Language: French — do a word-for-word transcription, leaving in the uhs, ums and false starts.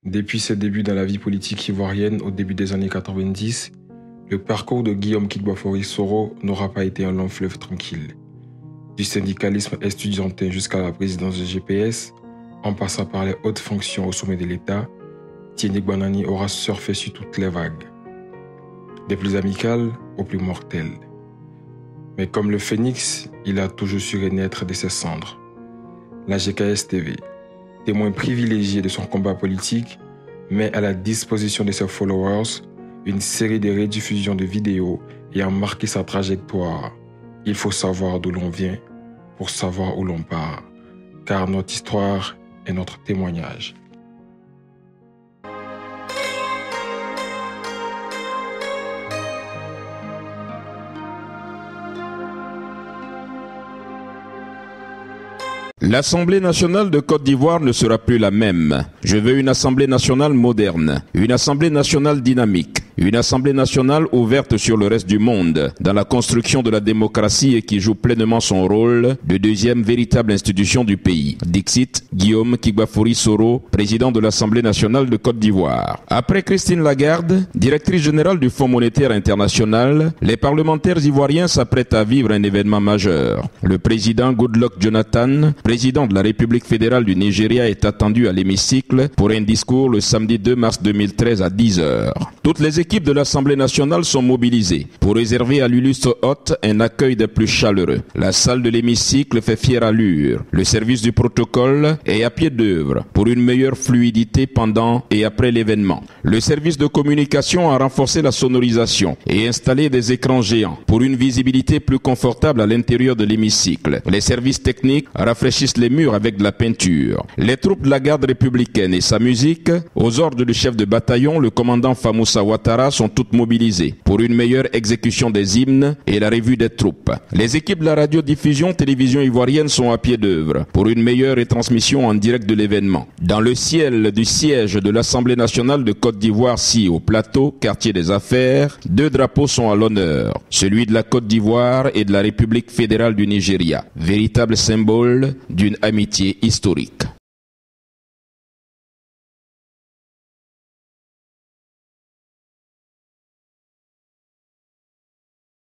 Depuis ses débuts dans la vie politique ivoirienne au début des années quatre-vingt-dix, le parcours de Guillaume Kigbafori Soro n'aura pas été un long fleuve tranquille. Du syndicalisme estudiantin jusqu'à la présidence de G P S, en passant par les hautes fonctions au sommet de l'État, Tieni Gbanani aura surfé sur toutes les vagues, des plus amicales aux plus mortelles. Mais comme le phénix, il a toujours su renaître de ses cendres. La G K S T V, témoin privilégié de son combat politique, met à la disposition de ses followers une série de rediffusions de vidéos ayant marqué sa trajectoire. Il faut savoir d'où l'on vient pour savoir où l'on part, car notre histoire est notre témoignage. L'Assemblée nationale de Côte d'Ivoire ne sera plus la même. Je veux une Assemblée nationale moderne, une Assemblée nationale dynamique, une Assemblée nationale ouverte sur le reste du monde, dans la construction de la démocratie et qui joue pleinement son rôle de deuxième véritable institution du pays. Dixit Guillaume Kigbafori Soro, président de l'Assemblée nationale de Côte d'Ivoire. Après Christine Lagarde, directrice générale du Fonds monétaire international, les parlementaires ivoiriens s'apprêtent à vivre un événement majeur. Le président Goodluck Jonathan, président de la République fédérale du Nigeria, est attendu à l'hémicycle pour un discours le samedi deux mars deux mille treize à dix heures. Toutes les équipes de l'Assemblée nationale sont mobilisées pour réserver à l'illustre hôte un accueil des plus chaleureux. La salle de l'hémicycle fait fière allure. Le service du protocole est à pied d'œuvre pour une meilleure fluidité pendant et après l'événement. Le service de communication a renforcé la sonorisation et installé des écrans géants pour une visibilité plus confortable à l'intérieur de l'hémicycle. Les services techniques rafraîchissent les murs avec de la peinture. Les troupes de la garde républicaine et sa musique, aux ordres du chef de bataillon, le commandant Famoussa Ouattara, sont toutes mobilisées pour une meilleure exécution des hymnes et la revue des troupes. Les équipes de la radiodiffusion télévision ivoirienne sont à pied d'œuvre pour une meilleure retransmission en direct de l'événement. Dans le ciel du siège de l'Assemblée nationale de Côte d'Ivoire-ci au plateau, quartier des affaires, deux drapeaux sont à l'honneur, celui de la Côte d'Ivoire et de la République fédérale du Nigeria, véritable symbole d'une amitié historique.